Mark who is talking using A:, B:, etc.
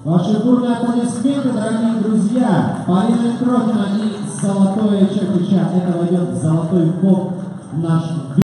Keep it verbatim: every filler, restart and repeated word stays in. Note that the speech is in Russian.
A: Ваши бурные аплодисменты, дорогие друзья. Полина Крохина и золотое чек-ча. Это войдет в золотой бок наш.